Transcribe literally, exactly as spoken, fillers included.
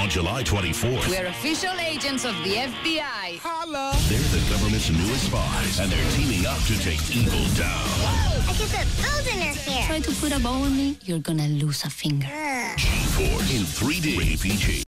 on July twenty-fourth. We're official agents of the F B I. Holla! They're the government's newest spies, and they're teaming up to take evil down. I can put bows in her hair. Try to put a bow on me, you're gonna lose a finger. Ugh. G-Force in three D. Rated P G.